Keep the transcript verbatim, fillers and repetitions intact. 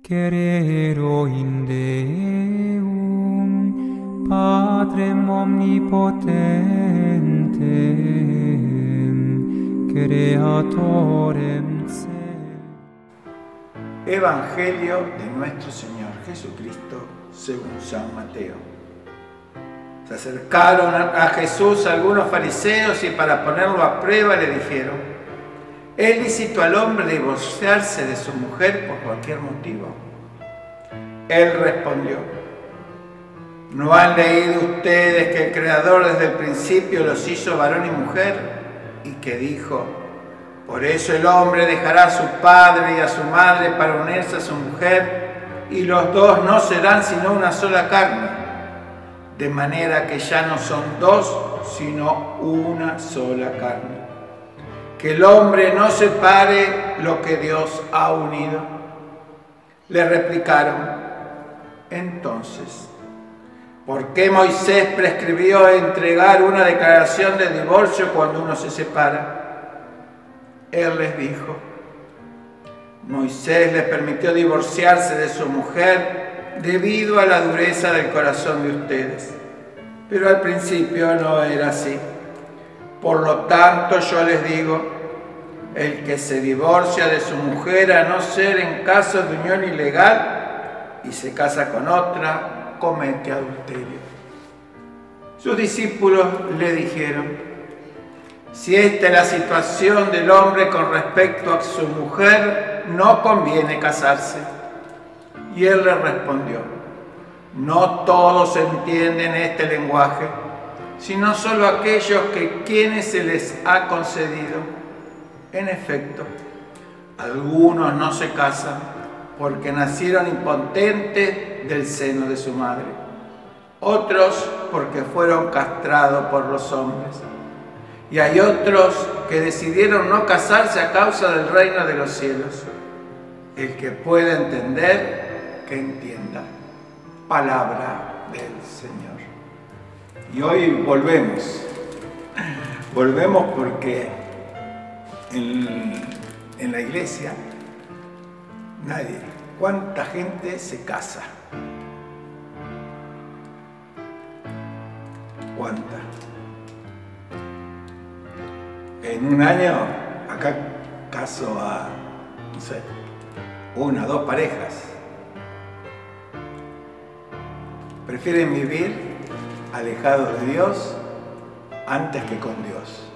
Querero in Deum, Patrem omnipotentem, Creatorem Cel. Evangelio de nuestro Señor Jesucristo según San Mateo. Se acercaron a Jesús algunos fariseos y para ponerlo a prueba le dijeron: ¿es lícito al hombre divorciarse de su mujer por cualquier motivo? Él respondió: ¿no han leído ustedes que el Creador desde el principio los hizo varón y mujer? Y que dijo: por eso el hombre dejará a su padre y a su madre para unirse a su mujer, y los dos no serán sino una sola carne. De manera que ya no son dos, sino una sola carne. Que el hombre no separe lo que Dios ha unido. Le replicaron: entonces, ¿por qué Moisés prescribió entregar una declaración de divorcio cuando uno se separa? Él les dijo: Moisés les permitió divorciarse de su mujer debido a la dureza del corazón de ustedes. Pero al principio no era así. Por lo tanto, yo les digo: el que se divorcia de su mujer a no ser en caso de unión ilegal y se casa con otra, comete adulterio. Sus discípulos le dijeron: si esta es la situación del hombre con respecto a su mujer, no conviene casarse. Y él le respondió: no todos entienden este lenguaje, sino solo aquellos que quienes se les ha concedido. En efecto, algunos no se casan porque nacieron impotentes del seno de su madre, otros porque fueron castrados por los hombres, y hay otros que decidieron no casarse a causa del reino de los cielos. El que pueda entender, que entienda. Palabra del Señor. Y hoy volvemos. Volvemos porque en, en la iglesia nadie, ¿cuánta gente se casa? ¿Cuánta? En un año, acá caso a, no sé, una, dos parejas. Prefieren vivir alejados de Dios antes que con Dios.